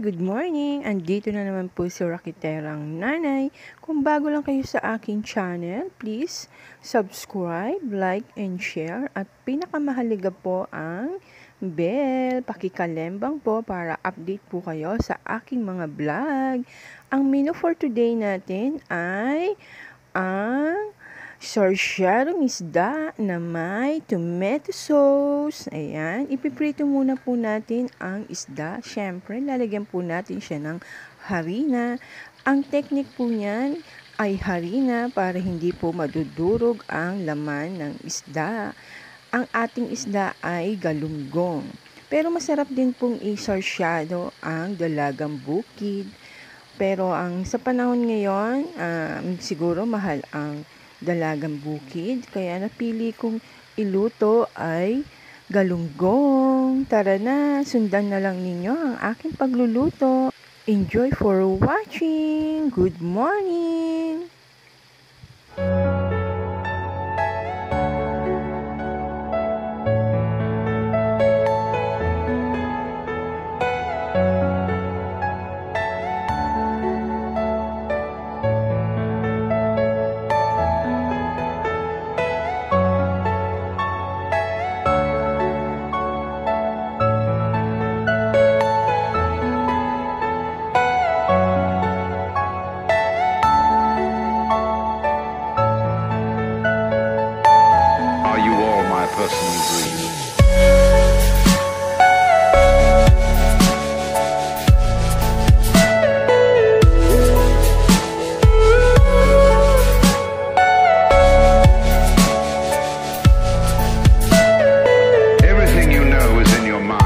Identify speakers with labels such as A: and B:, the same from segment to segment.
A: good morning! Andito na naman po si Rakiterang Nanay. Kung bago lang kayo sa aking channel, please subscribe, like, and share. At pinakamahalaga po ang bell. Pakikalembang po para update po kayo sa aking mga vlog. Ang menu for today natin ay ang sarsyadong isda na may tomato sauce. Ayan, ipiprito muna po natin ang isda. Siyempre, lalagyan po natin siya ng harina. Ang technique po niyan ay harina para hindi po madudurog ang laman ng isda. Ang ating isda ay galunggong. Pero masarap din pong isarsyado ang dalagang bukid. Pero sa panahon ngayon, siguro mahal ang dalagang bukid, kaya napili kong iluto ay galunggong. Tara na, sundan na lang ninyo ang aking pagluluto. Enjoy for watching! Good morning!
B: Are you all my personal dreams? Everything you know is in your mind.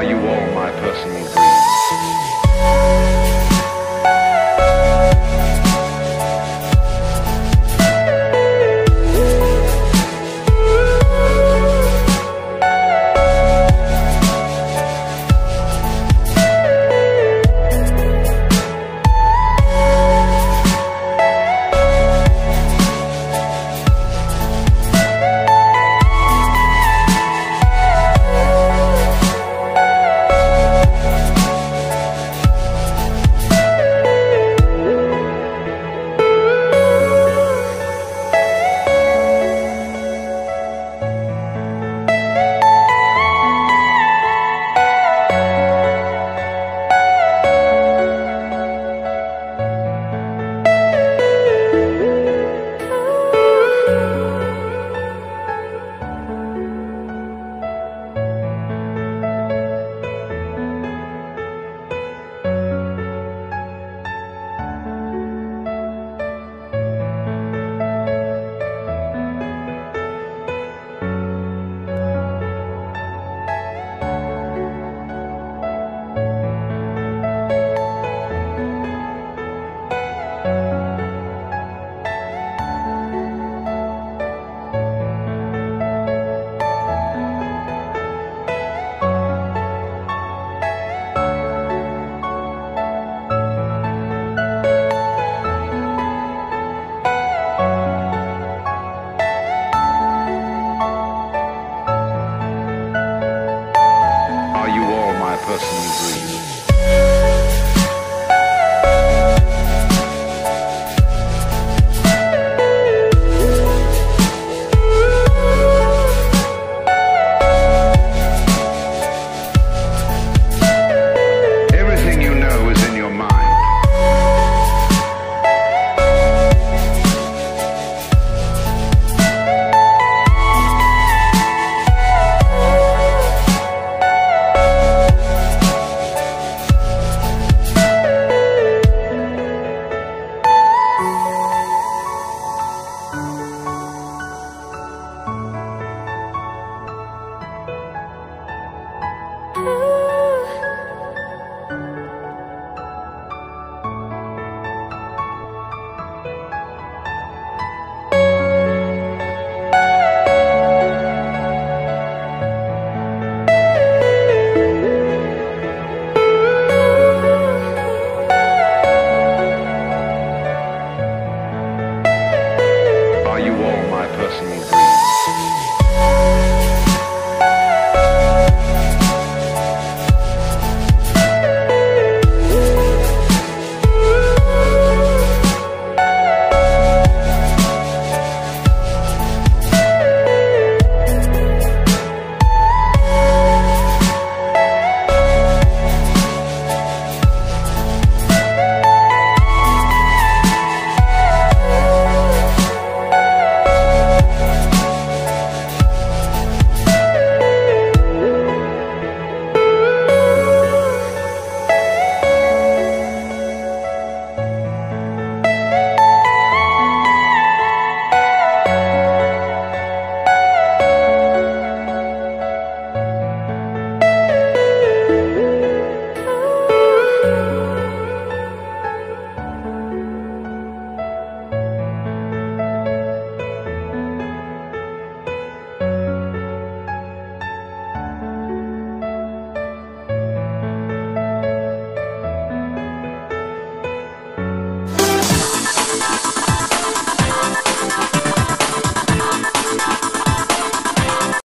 B: Are you all my personal dreams? Are you all my personal dreams?